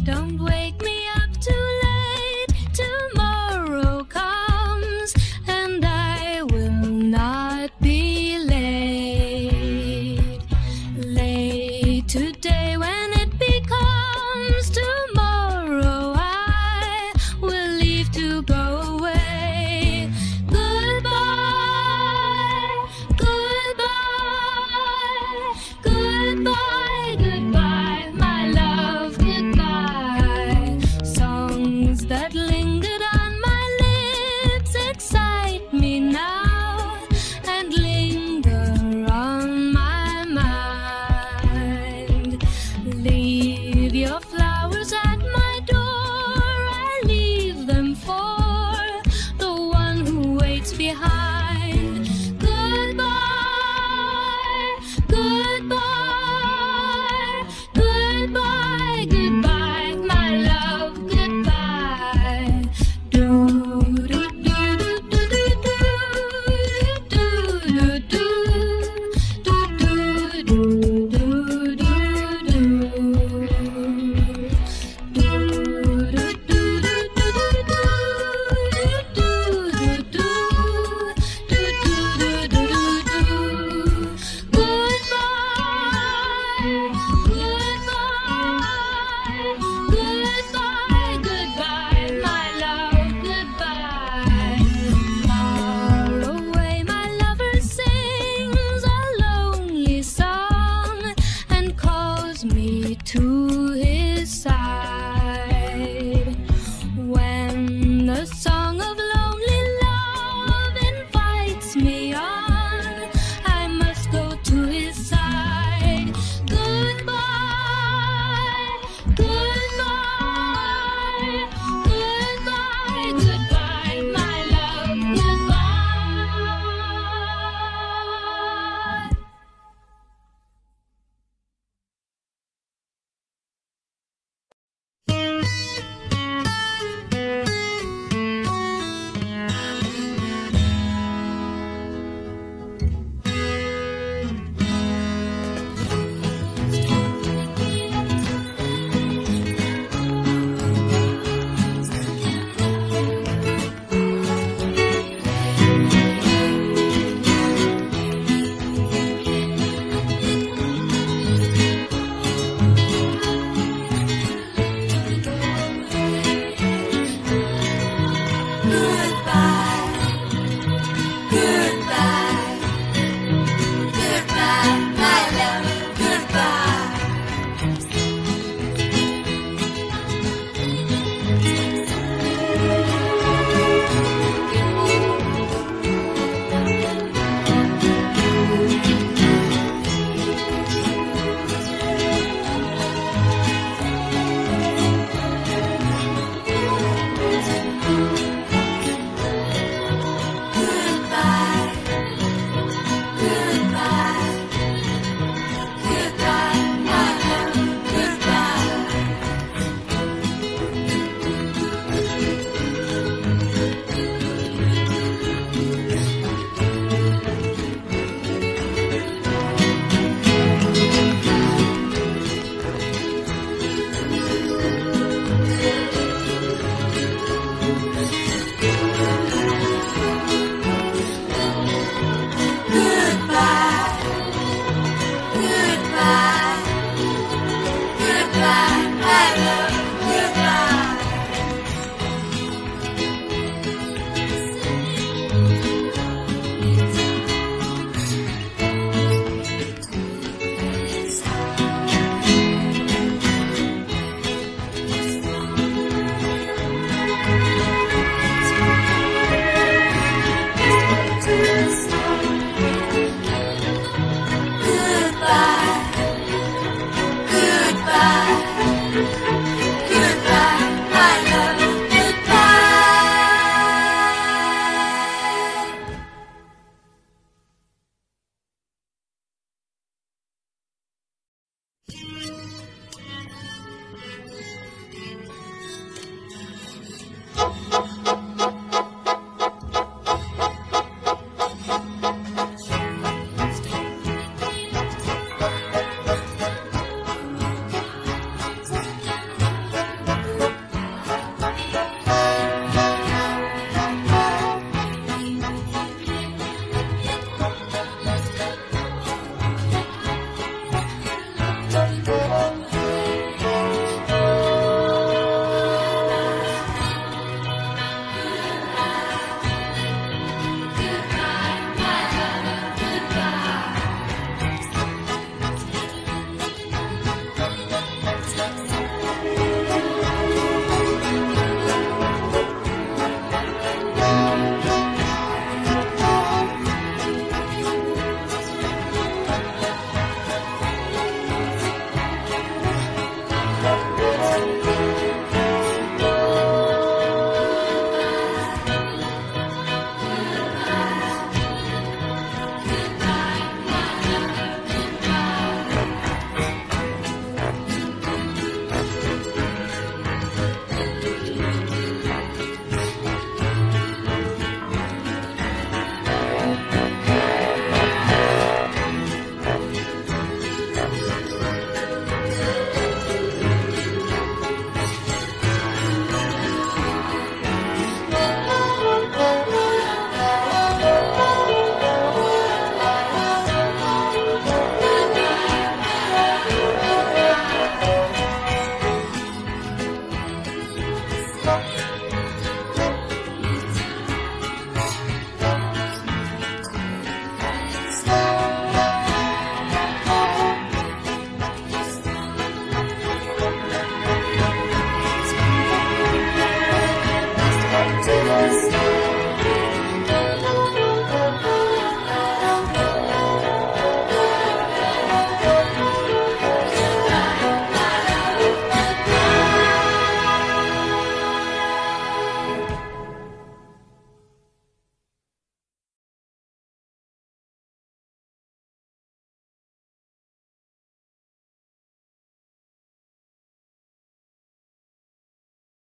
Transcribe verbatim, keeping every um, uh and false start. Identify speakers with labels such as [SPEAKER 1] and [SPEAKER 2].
[SPEAKER 1] Don't wake me up too late. Tomorrow comes and I will not be late. Late today when it becomes tomorrow, I will leave to go away. Goodbye, goodbye, goodbye, goodbye, my love, goodbye. Songs that lingered on my lips excite me now and linger on my mind. Leave your flowers at my door, I leave them for the one who waits behind. Goodbye, goodbye, goodbye, goodbye, my love, goodbye. Do do do do do do do do do do do do do do. To